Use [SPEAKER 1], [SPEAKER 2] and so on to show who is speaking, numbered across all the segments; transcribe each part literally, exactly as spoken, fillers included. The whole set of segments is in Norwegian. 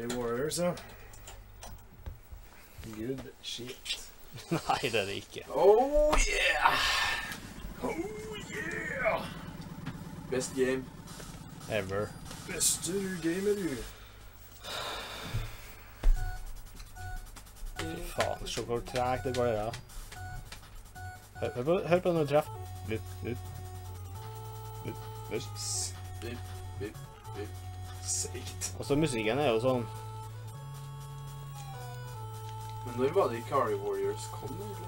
[SPEAKER 1] Ikari Warriors, ja. Good shit.
[SPEAKER 2] Nei, det er det ikke.
[SPEAKER 3] Oh yeah!
[SPEAKER 1] Oh yeah!
[SPEAKER 3] Best game.
[SPEAKER 2] Ever.
[SPEAKER 1] Beste gamer, du.
[SPEAKER 2] Faen, se hvor tregt det går der, da. Hør, hør på, hør på når du treffer. Litt, litt. Litt, litt.
[SPEAKER 3] Bip, bip, bip.
[SPEAKER 1] Seigt.
[SPEAKER 2] Og så musikken er jo sånn.
[SPEAKER 3] Men når var det Ikari Warriors kom, egentlig?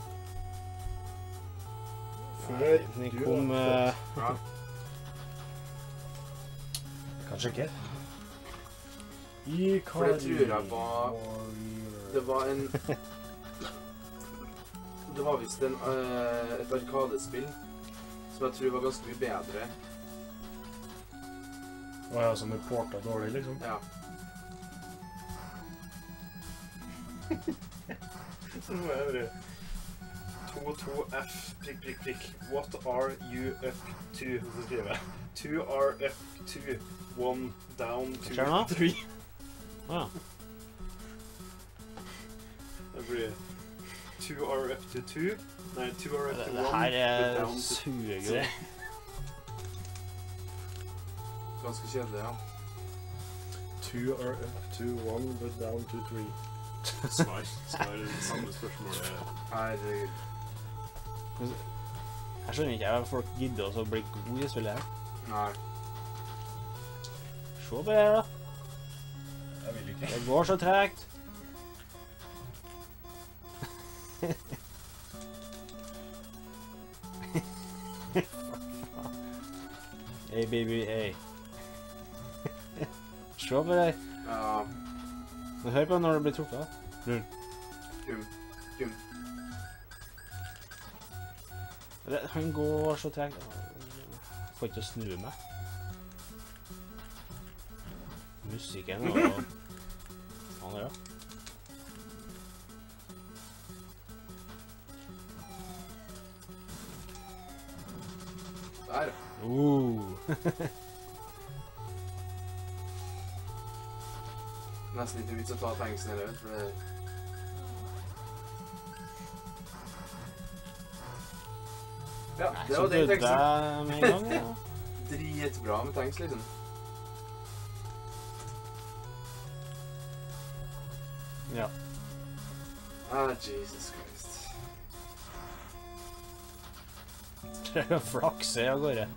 [SPEAKER 1] Før
[SPEAKER 2] Den
[SPEAKER 1] du
[SPEAKER 2] kom
[SPEAKER 1] har
[SPEAKER 2] eh,
[SPEAKER 3] Ja.
[SPEAKER 1] Kanskje ikke.
[SPEAKER 3] For det tror jeg var... Det var en... Det var visst en, uh, et arkadespill som jeg tror var ganske mye bedre.
[SPEAKER 1] Å ja, som er porta dårlig, liksom.
[SPEAKER 3] Ja.
[SPEAKER 1] Så nå er det to to F prikk, prikk, prikk. What are you up to? Så skriver jeg. Two are up to. One down to
[SPEAKER 2] Hva skjer nå?
[SPEAKER 1] three.
[SPEAKER 2] ja.
[SPEAKER 1] Det blir two are up to two. Nei, two are up
[SPEAKER 2] Det,
[SPEAKER 1] to
[SPEAKER 2] det
[SPEAKER 1] one.
[SPEAKER 2] her
[SPEAKER 1] but
[SPEAKER 2] er
[SPEAKER 1] down to
[SPEAKER 2] sugegreier.
[SPEAKER 3] Ganske kjedelig, ja.
[SPEAKER 1] Two are up to one, but down to three.
[SPEAKER 4] Svar. Svar er det samme spørsmålet.
[SPEAKER 3] Herregud.
[SPEAKER 2] Jeg skjønner ikke at folk gidder også å bli gode i spillet her.
[SPEAKER 3] Nei.
[SPEAKER 2] Se på det her, da.
[SPEAKER 1] Jeg vil ikke.
[SPEAKER 2] Det går så tregt. Hey baby, hey. Se på det.
[SPEAKER 3] Ja.
[SPEAKER 2] Men hør på når det blir truffet.
[SPEAKER 3] Kum. Kum.
[SPEAKER 2] Det, han går så tregt. Får ikke å snu meg. Musikken og... Faen, ja.
[SPEAKER 3] Der.
[SPEAKER 2] Uh.
[SPEAKER 3] Nesten ikke vits å ta tanksen heller, for det... Ja,
[SPEAKER 2] Nei,
[SPEAKER 3] det
[SPEAKER 2] så
[SPEAKER 3] var den
[SPEAKER 2] døde
[SPEAKER 3] tanksen.
[SPEAKER 2] jeg med en gang, ja.
[SPEAKER 3] Dritbra med tanks, liksom.
[SPEAKER 2] Ja.
[SPEAKER 3] Ah, Jesus Christ.
[SPEAKER 2] Det er flakse av gårde.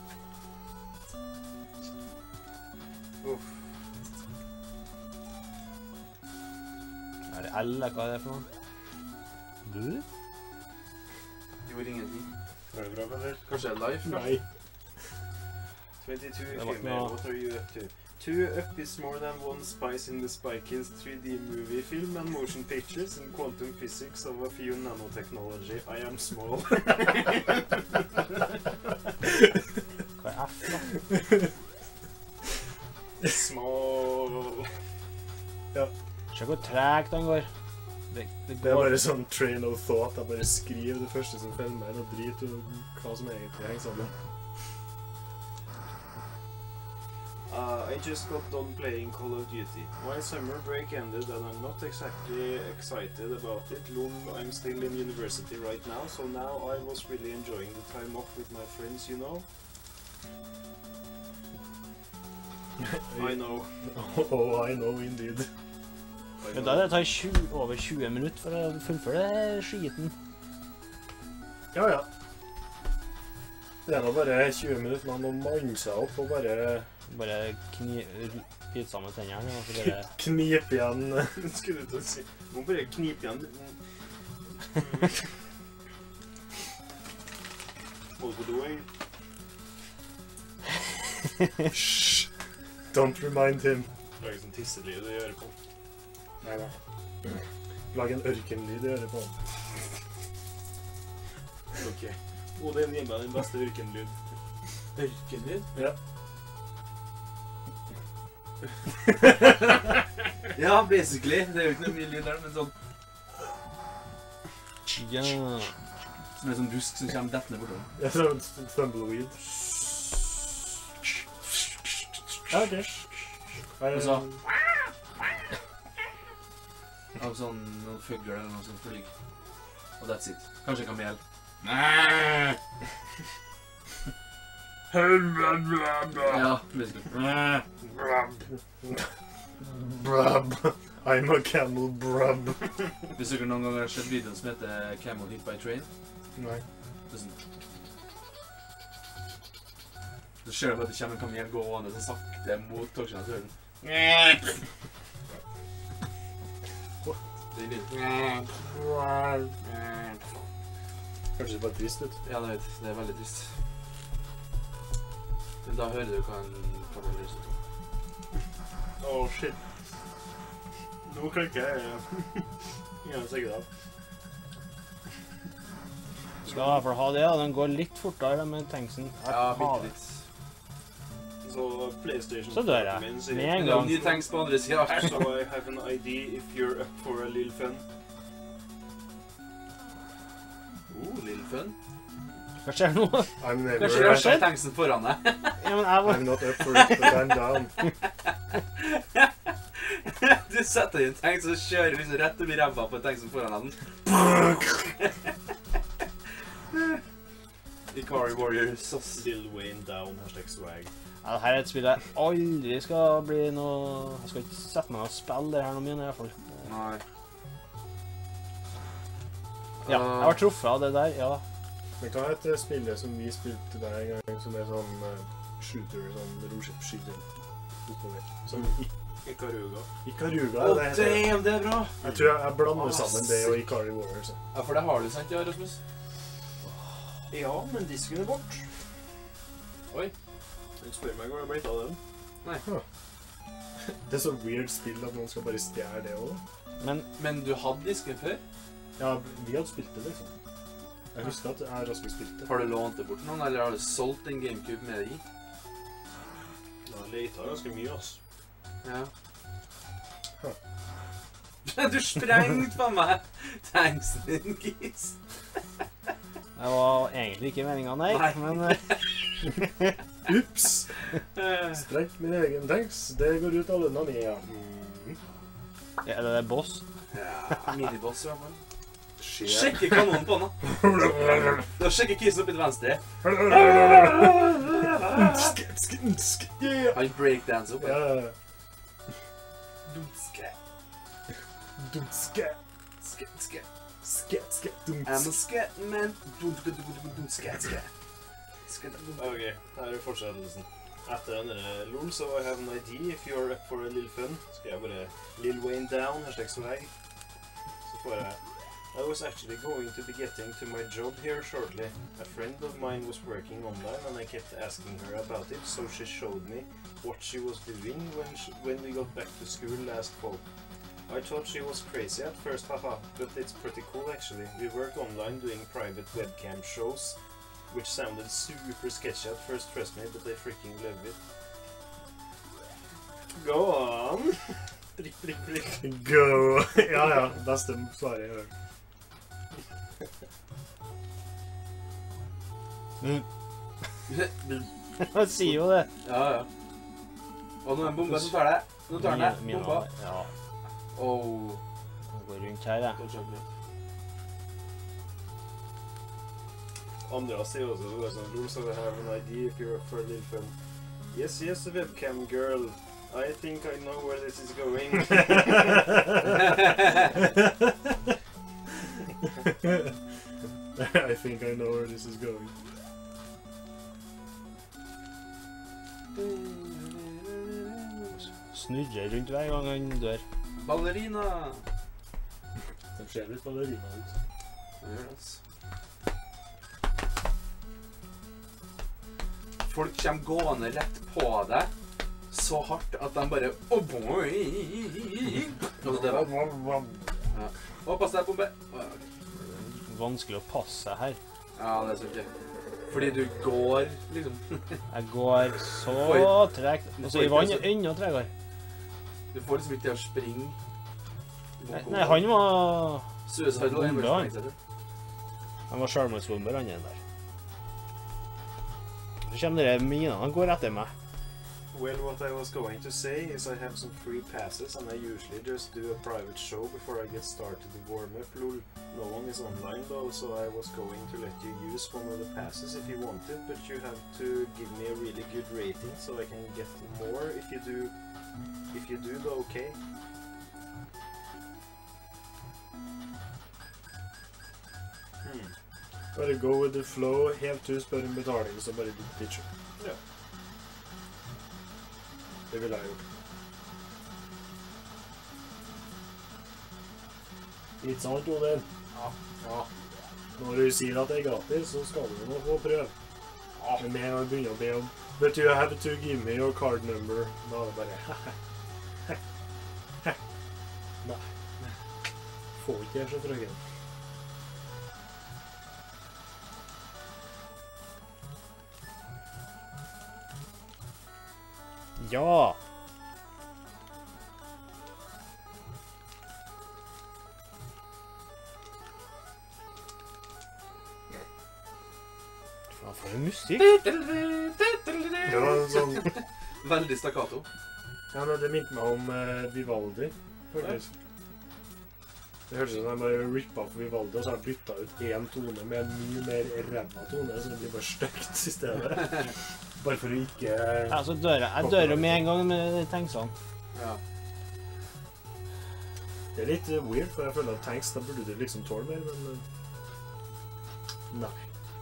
[SPEAKER 3] Uff.
[SPEAKER 2] Er det L, eller hva er det for noe? Du?
[SPEAKER 3] Gjorde ingenting.
[SPEAKER 1] Er det bra, eller?
[SPEAKER 3] Kanskje det er live, kanskje?
[SPEAKER 1] Nei.
[SPEAKER 4] twenty-two
[SPEAKER 2] Det var ikke
[SPEAKER 4] female,
[SPEAKER 2] noe-
[SPEAKER 4] what are you up to? Two up is more than one spice in the Spy Kids three D movie film and motion pictures and quantum physics of a few nanotechnology. I am small.
[SPEAKER 2] Hva er F, da?
[SPEAKER 4] Small.
[SPEAKER 2] Se hvor tregt han går. Det, det
[SPEAKER 1] Det er
[SPEAKER 2] går...
[SPEAKER 1] bare sånn train of thought. Jeg bare skriver det første som følger meg, og driter i hva som egentlig henger sammen.
[SPEAKER 4] Uh, I just got done playing Call of Duty. My summer break ended and I'm not exactly excited about it. Lol, I'm still in university right now, so now I was really enjoying the time off with my friends, you know? I know.
[SPEAKER 1] Oh, I know indeed.
[SPEAKER 4] I
[SPEAKER 2] Men
[SPEAKER 4] know.
[SPEAKER 2] da det tar tjue, over tjue minutter for å fullføre skiten.
[SPEAKER 1] Ja, ja. Det er nå bare tjue minutter, man må manne seg opp og bare
[SPEAKER 2] Bare kni... Bit sammen tennene, og så bare...
[SPEAKER 1] knipe igjen.
[SPEAKER 4] Skulle du til å si. Må bare knipe igjen. Må du på do, jeg?
[SPEAKER 1] Shh. Don't remind him.
[SPEAKER 4] Lager sånn tisselyd i øret på.
[SPEAKER 1] Nei, nei. Lag en ørkenlyd i øret på han.
[SPEAKER 4] Ok. Og den gir meg den beste ørkenlyd.
[SPEAKER 3] Ørkenlyd?
[SPEAKER 1] Ja.
[SPEAKER 3] Ja, basically. Det er jo ikke noe mye lyd der, men sånn...
[SPEAKER 2] Ja.
[SPEAKER 3] Som er sånn rusk som kommer dett ned bortom.
[SPEAKER 1] Ja, sånn tumbleweed. Ja, ok.
[SPEAKER 2] Og så...
[SPEAKER 3] Av sånn noen fugler eller noe som flyger. Og that's it. Kanskje kamel. Nei! Ja, basically.
[SPEAKER 2] Brub. I'm a camel brub.
[SPEAKER 3] Hvis dere noen ganger har sett videoen som heter Camel Hit by Train,
[SPEAKER 2] Nei.
[SPEAKER 3] det er sånn. Så ser du bare at det kommer en kamel gående så sakte mot togskinna, så hører den. Det er lyden.
[SPEAKER 2] Hørtes bare trist ut.
[SPEAKER 3] Ja, det, vet, det er veldig trist. Men da hører du hva en kamel høres ut som.
[SPEAKER 1] Åh, oh, shit. Nå klikker jeg. Ingen sikkert av.
[SPEAKER 2] Skal i hvert fall ha det, ja. Den går litt fortere med tanksen.
[SPEAKER 3] Ja, bitte litt.
[SPEAKER 1] Så PlayStation
[SPEAKER 2] Så dør jeg.
[SPEAKER 1] min
[SPEAKER 2] Med
[SPEAKER 1] sier,
[SPEAKER 2] en
[SPEAKER 3] Det er jo
[SPEAKER 2] gang.
[SPEAKER 3] nye tanks på andre siden.
[SPEAKER 1] So I have an I D if you're up for a little fun.
[SPEAKER 3] Oh, lille fun.
[SPEAKER 2] Hva skjer nå?
[SPEAKER 3] Kanskje
[SPEAKER 2] I'm
[SPEAKER 3] du
[SPEAKER 2] never
[SPEAKER 3] har sett tanksen foran deg.
[SPEAKER 2] Ja, men jeg var...
[SPEAKER 3] Mm.
[SPEAKER 2] I'm not up for it, but I'm down.
[SPEAKER 3] Du setter i en tank, så kjører du liksom rett opp i ræva på en tank som foran deg. Ikari Warriors, ass.
[SPEAKER 1] Lil Wayne down, hashtag swag.
[SPEAKER 2] Ja, dette er et spill jeg aldri skal bli noe... Jeg skal ikke sette meg ned og spille det her noe mye, i hvert fall.
[SPEAKER 3] Nei.
[SPEAKER 2] Ja, jeg var truffet av det der, ja.
[SPEAKER 5] Men hva heter spillet som vi spilte der en gang, som er sånn uh, shooter, sånn romskip-skyter oppover? Som
[SPEAKER 1] Ikaruga.
[SPEAKER 5] Ikaruga,
[SPEAKER 3] Åh,
[SPEAKER 5] det heter det.
[SPEAKER 3] damn, det er bra!
[SPEAKER 5] Jeg tror jeg, jeg blander
[SPEAKER 3] Åh,
[SPEAKER 5] sammen det og Ikari Warriors.
[SPEAKER 3] Ja, for det har du sant, ja, Rasmus?
[SPEAKER 1] Ja, men disken er bort.
[SPEAKER 3] Oi.
[SPEAKER 1] Du spør meg hva det ble av den.
[SPEAKER 3] Nei.
[SPEAKER 5] Det er så weird spill at noen skal bare stjære det også.
[SPEAKER 2] Men
[SPEAKER 3] Men du hadde disken før?
[SPEAKER 5] Ja, vi hadde spilt det liksom. Jeg husker at jeg raskt spilte det.
[SPEAKER 3] Har du lånt det bort noen, eller har du solgt en GameCube med det i?
[SPEAKER 1] Ja, leita ganske mye, ass.
[SPEAKER 3] Ja. Du sprengte på meg tanksen din, Gis.
[SPEAKER 2] det var egentlig ikke meningen, nei.
[SPEAKER 3] Nei.
[SPEAKER 2] Men eh,
[SPEAKER 5] Ups! Sprengt min egen tanks. Det går ut av lønna mi, ja. Mm.
[SPEAKER 2] er det det boss?
[SPEAKER 3] Ja, miniboss i hvert fall.
[SPEAKER 5] Skjer.
[SPEAKER 3] Sjekke kanonen på den da. Da sjekker kisen opp i til venstre. Han breakdanser opp.
[SPEAKER 5] Ja,
[SPEAKER 3] her.
[SPEAKER 5] ja, ja.
[SPEAKER 3] Dumske.
[SPEAKER 5] Dumske.
[SPEAKER 3] Ske, ske.
[SPEAKER 5] Ske, ske,
[SPEAKER 3] I'm a
[SPEAKER 5] dumske.
[SPEAKER 3] scat man. Dumske, dumske, dumske, ske. Ske, dumske.
[SPEAKER 1] Ok, her er fortsettelsen. Etter denne lol, so I have an I D if you're up for a little fun. Skal jeg bare Lil Wayne down, hashtag swag. Så får jeg I was actually going to be getting to my job here shortly. A friend of mine was working online and I kept asking her about it, so she showed me what she was doing when, she, when we got back to school last fall. I thought she was crazy at first, haha, but it's pretty cool actually. We work online doing private webcam shows, which sounded super sketchy at first, trust me, but I freaking love it. Go on! Prikk, prikk, prikk.
[SPEAKER 5] Go! Ja, ja. Beste svaret jeg har hørt.
[SPEAKER 2] Jeg sier jo det.
[SPEAKER 3] Ja, ja. Og nå er en bombe som tar deg. Nå tar den deg.
[SPEAKER 2] Mine-
[SPEAKER 3] Bomba.
[SPEAKER 2] Ja,
[SPEAKER 3] Oh.
[SPEAKER 2] jeg går rundt her, jeg.
[SPEAKER 3] Don't jump me.
[SPEAKER 1] Andra sier også det er sånn, lol, so I have an I D if you're up for a little fun. Yes, yes, webcam girl. I think I know where this is going.
[SPEAKER 5] I think I know where this is going.
[SPEAKER 2] Snurrer rundt hver gang han dør.
[SPEAKER 3] Ballerina.
[SPEAKER 5] Det ser litt ballerina ut.
[SPEAKER 3] Det gjør det, altså. Folk kommer gående rett på deg så hardt at de bare oh, boy. Og det var ja. Å, pass deg, bombe. Å, ja, ok.
[SPEAKER 2] Vanskelig å passe seg her.
[SPEAKER 3] Ja, det er så ikke. Fordi du går, liksom.
[SPEAKER 2] Jeg går så
[SPEAKER 3] Oi.
[SPEAKER 2] tregt. Og så i vann er enda tregere.
[SPEAKER 3] Du får liksom ikke til å springe.
[SPEAKER 2] Nei, nei, han var...
[SPEAKER 3] Suicide var en
[SPEAKER 2] Bombe, han.
[SPEAKER 3] spreng, ser
[SPEAKER 2] Han var selvmordsbomber, han er der. Så kommer dere minene, han går etter meg.
[SPEAKER 4] Well, what I was going to say is I have some free passes and I usually just do a private show before I get started to warm up. Lol. No one is online though, so I was going to let you use one of the passes if you wanted, but you have to give me a really good rating so I can get more if you do, if you do the okay. Hmm.
[SPEAKER 5] Bare go with the flow, helt til du spør om betaling, så bare ditcher.
[SPEAKER 4] Ja.
[SPEAKER 5] Det vil jeg gjøre. Ikke sant, Odin?
[SPEAKER 3] Ja. Ja.
[SPEAKER 5] Når du sier at det er gratis, så skal du nå få prøve. Men med en gang du begynner å be om But you have to give me your card number. Da er det bare Nei. Får ikke jeg så frøken.
[SPEAKER 2] Ja! Hva for en musikk?
[SPEAKER 5] Det var en sånn
[SPEAKER 3] Veldig stakkato.
[SPEAKER 5] Ja, men det minte meg om eh, Vivaldi, faktisk. Det hørtes ut som jeg bare rippa for Vivaldi, og så har jeg bytta ut én tone med en mye mer ræva tone, så det blir bare stygt i stedet. Bare for å ikke
[SPEAKER 2] Ja, så dør jeg. Jeg dør jo med en gang med de tanksene.
[SPEAKER 3] Ja.
[SPEAKER 5] Det er litt eh, weird, for jeg føler at tanks, da burde du liksom tåle mer, men eh, nei.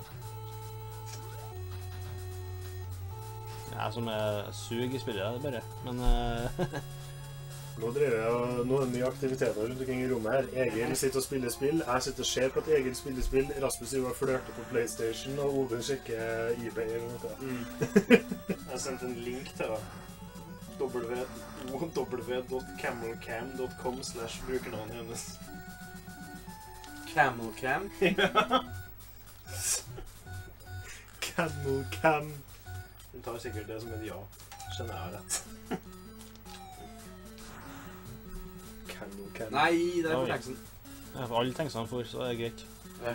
[SPEAKER 2] Jeg som er sug i spillet, bare. Men uh,
[SPEAKER 5] Nå driver jeg, og- nå er det mye aktiviteter rundt omkring i rommet her. Egil sitter og spiller spill, jeg sitter og ser på at Egil spiller spill, Rasmus jo og flørter på PlayStation, og Odin sjekker eBay eller noe.
[SPEAKER 4] Mm. Jeg sendte en link til w w dot camelcam dot com slash brukernavnet hennes.
[SPEAKER 3] Camelcam.
[SPEAKER 5] Camel Cam.
[SPEAKER 4] Hun tar sikkert det som et ja. Skjønner jeg rett.
[SPEAKER 5] Camel Cam.
[SPEAKER 3] Nei, det er
[SPEAKER 2] Oi.
[SPEAKER 3] for tanksen.
[SPEAKER 2] jeg får alle tanksene for, så det er greit.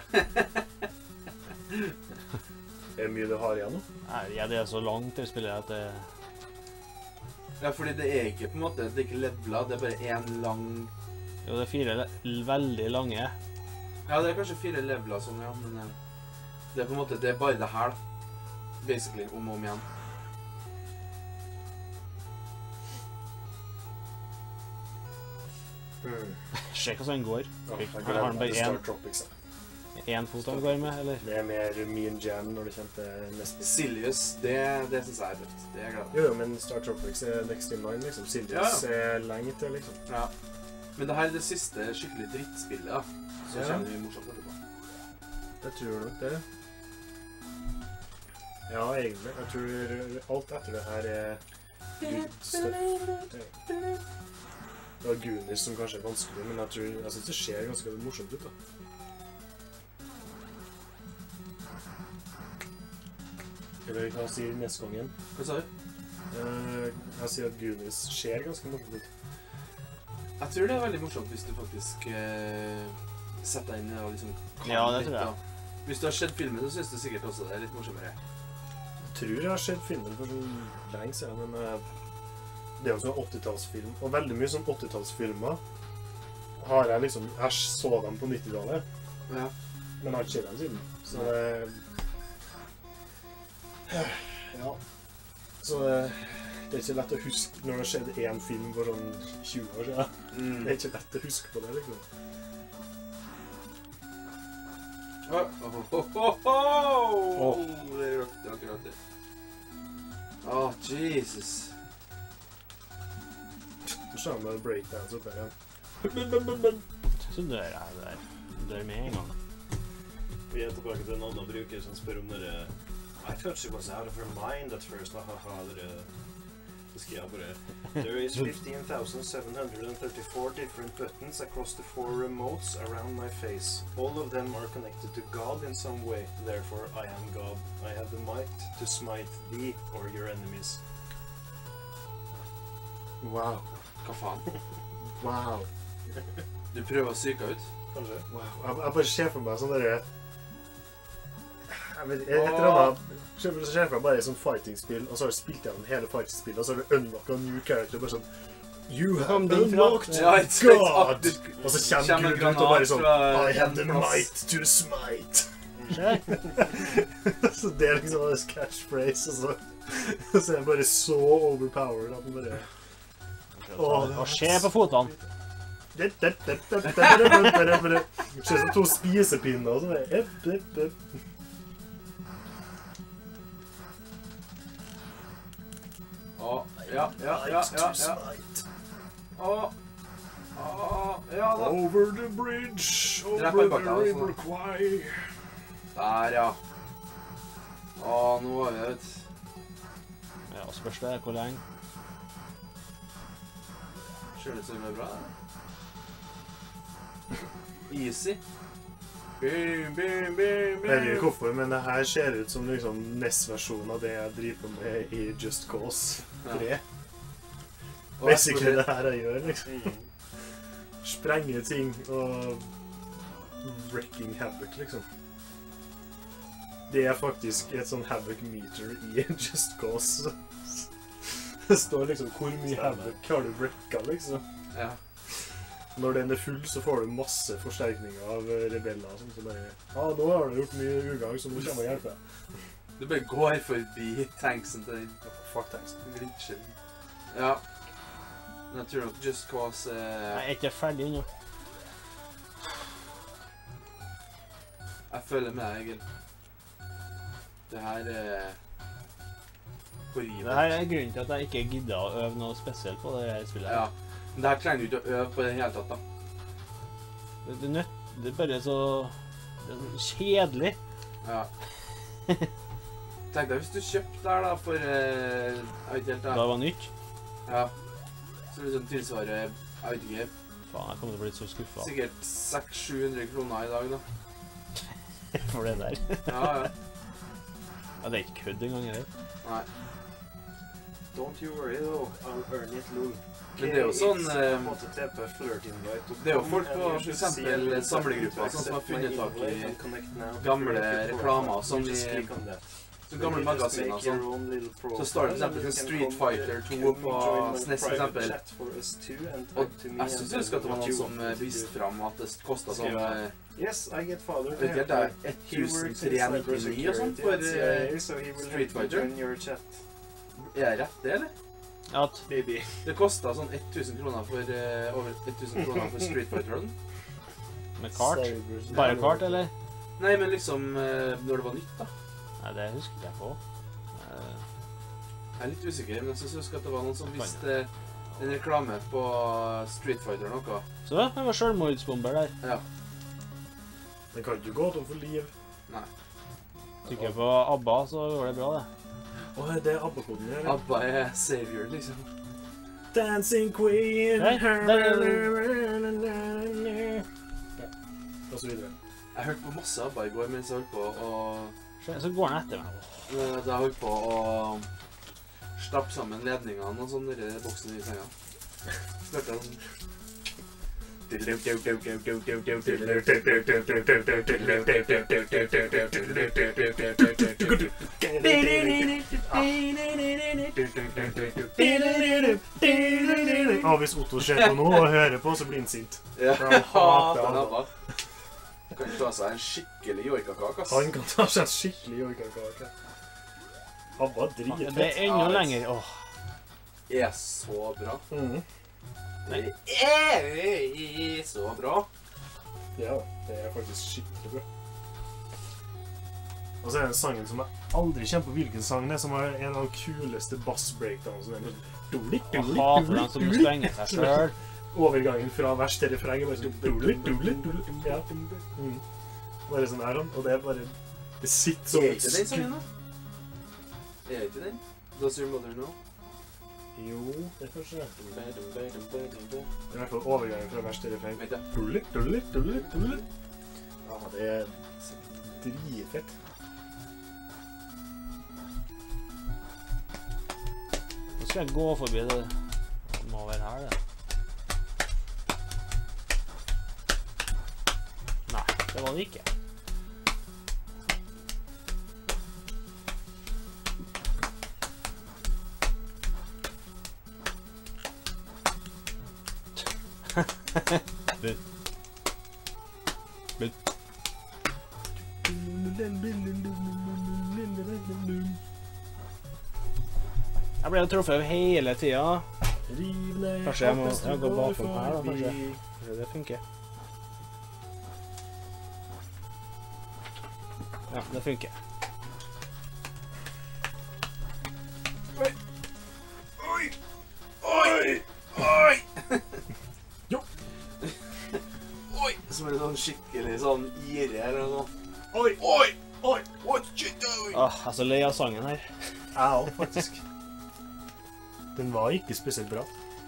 [SPEAKER 5] Er det mye du har igjen nå?
[SPEAKER 2] Nei, ja, det er så langt til spillet at det...
[SPEAKER 3] Ja, fordi det er ikke på en måte, det er ikke levela, det er bare en lang...
[SPEAKER 2] Jo, det er fire le- veldig lange.
[SPEAKER 3] Ja, det er kanskje fire leveler sånn, ja, men eh, det er på en måte, det er bare det her, da. Basically, om og om igjen.
[SPEAKER 5] Mm.
[SPEAKER 2] Se hva den går.
[SPEAKER 5] Ja, jeg
[SPEAKER 2] Har
[SPEAKER 5] gleder
[SPEAKER 2] den
[SPEAKER 5] meg
[SPEAKER 2] bare
[SPEAKER 5] til
[SPEAKER 2] en?
[SPEAKER 5] Star Tropics. da.
[SPEAKER 2] En fot han går med, eller?
[SPEAKER 5] Det er mer mean jam når det kommer til neste.
[SPEAKER 3] Silius, det, det synes jeg er røft. Det er jeg glad i.
[SPEAKER 5] Jo, jo, men Star Tropics er next in line, liksom. Silius er lenge til, liksom.
[SPEAKER 3] Ja. Men det her er det siste skikkelig drittspillet, da. Så
[SPEAKER 5] Ja.
[SPEAKER 3] kommer det mye morsomt etterpå.
[SPEAKER 5] Jeg tror nok det. Ja, egentlig. Jeg tror alt etter det her er good stuff. Det var Goonies som kanskje er vanskelig, men jeg tror, jeg synes det ser ganske morsomt ut, da. Eller hva sier neste gang igjen?
[SPEAKER 3] Hva sa du?
[SPEAKER 5] Eh, jeg sier at Goonies ser ganske morsomt ut.
[SPEAKER 3] Jeg tror det er veldig morsomt hvis du faktisk eh, setter deg inn og liksom kan
[SPEAKER 2] Ja, det
[SPEAKER 3] litt,
[SPEAKER 2] tror jeg.
[SPEAKER 3] da. Hvis du har sett filmen, så synes du sikkert også det er litt morsommere.
[SPEAKER 5] Jeg tror jeg har sett filmen for så lenge siden, men eh, det er jo sånn åttitallsfilm. Og veldig mye sånn åttitallsfilmer har jeg liksom, jeg så dem på nittitallet,
[SPEAKER 3] Ja.
[SPEAKER 5] men jeg har ikke sett dem siden. Så det... Ja. Så det, det er ikke lett å huske når det skjedde en film for sånn tjue år siden.
[SPEAKER 3] Mm.
[SPEAKER 5] Det er ikke lett å huske på det, liksom.
[SPEAKER 3] Oh, oh, oh, oh, oh.
[SPEAKER 5] Åh.
[SPEAKER 3] Det er røft, det er akkurat det. Åh, Jesus.
[SPEAKER 5] Nå ser jeg med breakdance opp her igjen.
[SPEAKER 2] Så dør jeg der. Dør med en gang.
[SPEAKER 4] Vi er tilbake til en annen bruker som spør om dere I thought she was out of her mind at first. Haha, dere Det skal jeg bare There is fifteen thousand seven hundred thirty-four different buttons across the four remotes around my face. All of them are connected to God in some way. Therefore, I am God. I have the might to smite thee or your enemies.
[SPEAKER 5] Wow.
[SPEAKER 3] Hva faen?
[SPEAKER 5] Wow.
[SPEAKER 3] Du prøver å syke ut?
[SPEAKER 4] Kanskje?
[SPEAKER 5] Wow. Jeg, jeg bare ser for meg sånn derre Jeg vet ikke, et eller annet... Så ser jeg bare et sånt fighting-spill, og så har du spilt gjennom hele fighting-spillet, og så har du unlocket en new character, bare sånn You have unlocked
[SPEAKER 3] Ja, ikke sant,
[SPEAKER 5] God!
[SPEAKER 3] at du-
[SPEAKER 5] Og så kommer
[SPEAKER 3] Kommer
[SPEAKER 5] Gud ut og bare sånn
[SPEAKER 3] granat fra
[SPEAKER 5] I have the
[SPEAKER 3] en plass.
[SPEAKER 5] might to smite.
[SPEAKER 2] Se.
[SPEAKER 5] Så det er liksom hans catchphrase, og så, og så er han bare så overpowered at han bare...
[SPEAKER 2] Og se på fotene.
[SPEAKER 5] Det ser ut som to spisepinner og sånn. Epp, epp, epp.
[SPEAKER 3] Å, ja, ja, ja, ja, ja. Å, å, ja da.
[SPEAKER 5] Over the bridge,
[SPEAKER 3] Drepp
[SPEAKER 5] over
[SPEAKER 3] han bak
[SPEAKER 5] the
[SPEAKER 3] deg,
[SPEAKER 5] river
[SPEAKER 3] altså.
[SPEAKER 5] Kwai.
[SPEAKER 3] Der, ja. Å, nå har vi et...
[SPEAKER 2] Ja, spørs det hvor lenge.
[SPEAKER 3] Ser det ut som det er bra, da? Easy. Bim, bim, bim,
[SPEAKER 5] Jeg vet ikke
[SPEAKER 3] bim.
[SPEAKER 5] hvorfor, men det her ser ut som liksom N E S-versjonen av det jeg driver med i Just Cause tre.
[SPEAKER 3] Og
[SPEAKER 5] Basically
[SPEAKER 3] jeg
[SPEAKER 5] det her jeg gjør, liksom. Sprenge ting og wrecking havoc, liksom. Det er faktisk et sånn havoc meter i Just Cause. Det står liksom hvor mye havoc har du wrecka, liksom.
[SPEAKER 3] Ja.
[SPEAKER 5] Når den er full, så får du masse forsterkninger av rebeller. Sånn, så bare, ja, nå har du gjort mye ugagn, så nå kommer jeg og hjelper deg.
[SPEAKER 3] Du bare går forbi tanksen til den.
[SPEAKER 5] Fuck thanks.
[SPEAKER 3] Glitcher. Ja. Men jeg tror nok Just Cause
[SPEAKER 2] Jeg
[SPEAKER 3] eh,
[SPEAKER 2] er ikke ferdig ennå.
[SPEAKER 3] Jeg følger med deg, Egil. Det her er horribelt.
[SPEAKER 2] Det her er grunnen til at jeg ikke gidder å øve noe spesielt på det her spillet.
[SPEAKER 3] Ja. Men det her trenger du ikke å øve på det hele tatt, da.
[SPEAKER 2] Det, det, er nødt, det er bare så det er kjedelig.
[SPEAKER 3] Ja. Tenk deg hvis du kjøpte der da for eh, jeg vet ikke helt
[SPEAKER 2] Da
[SPEAKER 3] da.
[SPEAKER 2] det var nytt.
[SPEAKER 3] Ja. Så liksom tilsvarer jeg vet ikke,
[SPEAKER 2] Faen, jeg kommer til å bli så skuffet
[SPEAKER 3] sikkert seks til sju hundre kroner i dag da.
[SPEAKER 2] for det der.
[SPEAKER 3] Ja, ja.
[SPEAKER 2] Ja, det er ikke kødd engang, eller?
[SPEAKER 3] Nei.
[SPEAKER 1] Don't you worry though, I'll earn it, lol.
[SPEAKER 3] Men det er jo sånn, eh,
[SPEAKER 1] H T T P flirt invite.
[SPEAKER 3] det er jo folk på for eksempel samlegrupper, sånn som har funnet tak i gamle reklamer, sånn i sånn gamle magasiner, sånn. Så står det for eksempel sånn Street Fighter to på S N E S for eksempel. Og jeg synes jeg husker at det var noen som eh, viste frem at det kostet sånn, eh,
[SPEAKER 1] Yes, I get father.
[SPEAKER 3] vet ikke helt, det er trettentre nittini og sånt for eh, Street Fighter. Er jeg rett det, eller?
[SPEAKER 2] At
[SPEAKER 1] Baby.
[SPEAKER 3] Det kostet sånn tusen kroner for, eh, over tusen kroner for Street Fighter.
[SPEAKER 2] med kart?
[SPEAKER 5] Cybers-
[SPEAKER 2] Bare kart, eller?
[SPEAKER 3] Nei, men liksom, eh, når det var nytt da.
[SPEAKER 2] Nei, det husker ikke jeg på. Eh,
[SPEAKER 3] Jeg er litt usikker, men jeg synes jeg husker at det var noen som viste eh, en reklame på Street Fighter eller noe.
[SPEAKER 2] Så det var selvmordsbomber der.
[SPEAKER 3] Ja.
[SPEAKER 5] Den kan ikke gå tom for liv.
[SPEAKER 3] Nei.
[SPEAKER 2] Trykker på ABBA, så går det bra, det.
[SPEAKER 5] Åh, det er ABBA-koden her. ja.
[SPEAKER 3] ABBA er savior, liksom.
[SPEAKER 5] Dancing Queen.
[SPEAKER 2] Nei, der
[SPEAKER 5] Ja, og så videre.
[SPEAKER 3] Jeg hørte på masse ABBA i går mens jeg holdt på å...
[SPEAKER 2] Så så går han etter meg.
[SPEAKER 3] eh, Da jeg holdt på å stappe sammen ledningene og sånn i boksen i senga. Hørte jeg sånn...
[SPEAKER 5] Og hvis Otto ser på nå og hører på, så blir han sint.
[SPEAKER 3] Ja,
[SPEAKER 5] Han hater
[SPEAKER 3] den
[SPEAKER 5] ABBA.
[SPEAKER 3] ABBA. Kan ta seg en skikkelig joikakake, ass.
[SPEAKER 5] Han kan ta seg en skikkelig joikakake. ABBA er
[SPEAKER 2] Det
[SPEAKER 5] dritfett.
[SPEAKER 2] er enda lenger. Åh,
[SPEAKER 3] Er så bra.
[SPEAKER 5] Mhm.
[SPEAKER 3] Det er så bra.
[SPEAKER 5] Ja, det er faktisk skikkelig bra. Og så er det en sangen som jeg aldri kjenner på hvilken sang det er, som er en av de kuleste bass-breakdownsene.
[SPEAKER 2] jeg hater den som sprenger seg selv.
[SPEAKER 5] Overgangen fra vers til refreng er bare sånn dulli, dulli, dulli. Ja. Mm. Bare sånn her, og det er bare... Det sitter som
[SPEAKER 3] Er
[SPEAKER 5] et
[SPEAKER 3] ikke den
[SPEAKER 5] skudd.
[SPEAKER 3] sangen, da? Er ikke den? Does your mother know?
[SPEAKER 5] Jo, det er kanskje det.
[SPEAKER 3] Badum, badum, badum, badum.
[SPEAKER 5] Det er i hvert fall overgangen fra vers til refreng.
[SPEAKER 3] Vet jeg.
[SPEAKER 5] Dulli, dulli, dulli, dulli. Ja, det er dritfett.
[SPEAKER 2] Nå skal jeg gå forbi det. Det må være her, det. Nei, det var det ikke. Bytt. Bytt. Jeg ble jo truffet hele tida. Kanskje jeg må jeg gå bakom her da, kanskje. Kanskje det funker. Ja, det funker.
[SPEAKER 3] Oi! Oi! Oi! Oi!
[SPEAKER 5] Jo!
[SPEAKER 3] Oi! Som en sånn skikkelig sånn ire eller noe.
[SPEAKER 5] Oi!
[SPEAKER 3] Oi! Oi! What you doing?
[SPEAKER 2] Åh, jeg er så lei av sangen her.
[SPEAKER 5] Jeg også, faktisk. Den var ikke spesielt bra.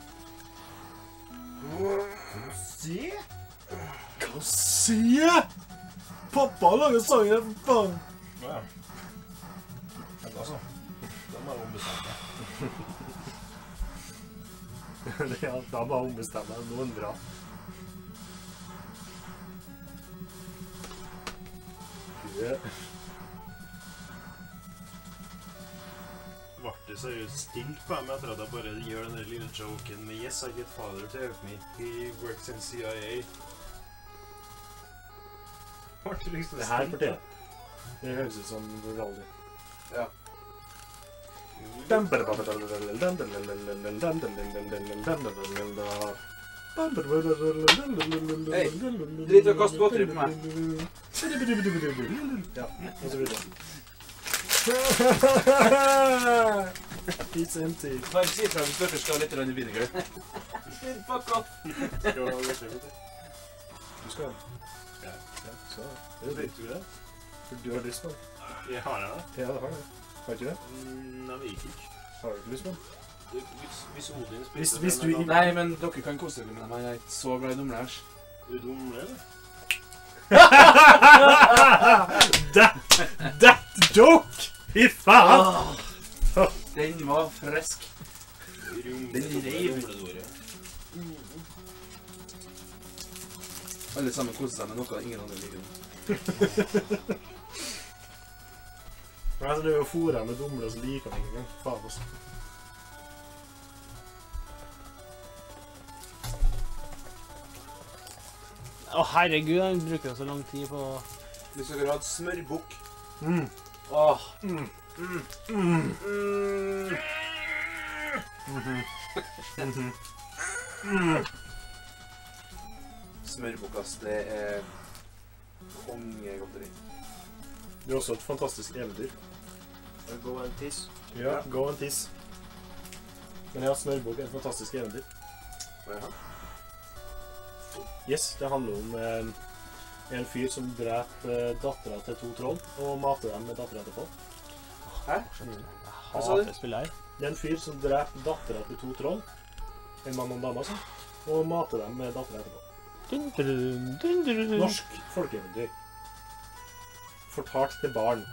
[SPEAKER 1] Se!
[SPEAKER 5] Hva sier jeg? Pappa lager sangen her, for faen!
[SPEAKER 1] Ja. Men altså, da må jeg ombestemme.
[SPEAKER 5] Ja, da må jeg ombestemme noen bra. Ja.
[SPEAKER 1] Ble det seriøst stilt på meg etter at jeg bare gjør den lille joken med yes, I get father to help me. He works in C I A. Ble det liksom
[SPEAKER 5] Det her
[SPEAKER 1] stilt?
[SPEAKER 5] forteller. Det høres ut som Vivaldi.
[SPEAKER 3] Ja. Hei, drit i å kaste godteri på meg.
[SPEAKER 5] Ja, og så videre. It's empty.
[SPEAKER 3] Bare si fra hvis dere skal ha litt i vinegar. Fuck off.
[SPEAKER 1] Skal du ha litt litt?
[SPEAKER 5] Du skal.
[SPEAKER 1] Ja.
[SPEAKER 5] Ja, skal.
[SPEAKER 1] Vet du det?
[SPEAKER 5] For du har lyst på det.
[SPEAKER 1] Jeg har det.
[SPEAKER 5] Ja, det har det. Har ikke det?
[SPEAKER 1] Mm, jeg vet ikke.
[SPEAKER 5] Har du ikke lyst på det?
[SPEAKER 1] Hvis, hvis Odin
[SPEAKER 5] Hvis-
[SPEAKER 1] spiser
[SPEAKER 5] hvis
[SPEAKER 1] den,
[SPEAKER 5] du-
[SPEAKER 1] da-
[SPEAKER 3] Nei, men dere kan kose dere med dem. Jeg er ikke så glad i numler.
[SPEAKER 1] Er du dum, eller?
[SPEAKER 5] that, that joke! Fy faen!
[SPEAKER 3] Den var frisk.
[SPEAKER 1] Rum-
[SPEAKER 3] Den reiv.
[SPEAKER 1] rumledore.
[SPEAKER 3] Alle sammen koser seg med noe ingen andre liker.
[SPEAKER 5] Men altså, det er jo fôret med dumle, så liker han ikke engang. Faen også.
[SPEAKER 2] Å herregud, han bruker så lang tid på...
[SPEAKER 3] Hvis dere hadde smørbukk.
[SPEAKER 5] Mm.
[SPEAKER 3] Åh.
[SPEAKER 5] Mm.
[SPEAKER 3] Mm.
[SPEAKER 5] Mm.
[SPEAKER 3] Mm.
[SPEAKER 5] Mhm. Mhm. Mm.
[SPEAKER 3] Smørbukkas, det er kongegodteri.
[SPEAKER 5] Det er også et fantastisk eventyr.
[SPEAKER 1] Gå en tiss.
[SPEAKER 5] Ja, gå en tiss. Men ja, smørbukk er et fantastisk eventyr.
[SPEAKER 3] Jaha.
[SPEAKER 5] Yes, det handler om eh, en fyr som dreper eh, datteren til to troll, og mater dem med datteren etterpå.
[SPEAKER 3] Hæ?
[SPEAKER 2] Jeg
[SPEAKER 3] Hva sa du?
[SPEAKER 2] hater spill her.
[SPEAKER 5] Det er en fyr som dreper datteren til to troll, en mann og en dame altså, og mater dem med datteren etterpå.
[SPEAKER 2] Dun, dun, dun, dun, dun.
[SPEAKER 5] Norsk folkeeventyr. Fortalt til barn.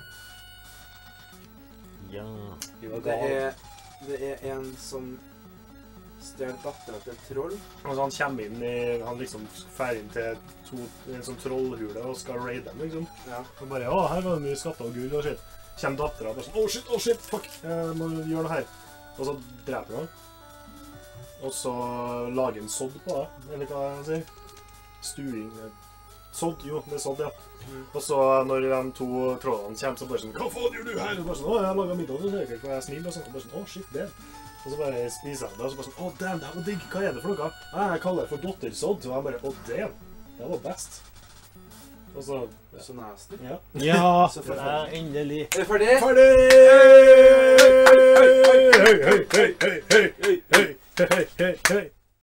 [SPEAKER 2] Ja.
[SPEAKER 5] De var
[SPEAKER 3] Det
[SPEAKER 5] gale.
[SPEAKER 3] er, det er en som stjal datteren til et troll.
[SPEAKER 5] Altså, han kommer inn i, han liksom fer inn til to, en sånn trollhule og skal raide dem, liksom.
[SPEAKER 3] Ja.
[SPEAKER 5] Og bare, å, her var det mye skatter og gull og shit. Kommer datteren og bare sånn, å shit, å shit, fuck, jeg må gjøre det her. Og så dreper han. Og så lager han sodd på det, eller hva han sier. Stuing. Sodd, jo, det er sodd, ja.
[SPEAKER 3] Mm.
[SPEAKER 5] Og så når de to trollene kommer, så bare sånn, hva faen gjør du her? Og bare sånn, å, jeg har laget middag, så ser jeg ikke hva jeg er snill, og sånn. Og bare sånn, å shit, det. Og så bare spiser han det, og så bare sånn, å damn, det her var digg, hva er det for noe? «Nei, jeg kaller det for dottersodd, og jeg bare, å damn, det var best. Og så, ja.
[SPEAKER 3] Så nasty.
[SPEAKER 5] Ja.
[SPEAKER 2] Ja,
[SPEAKER 3] Så
[SPEAKER 2] det er endelig.
[SPEAKER 3] Er du ferdig?
[SPEAKER 5] Ferdig! Hei, hei, hei, hei, hei, hei, hei, hei, hei, hei, hei, hei.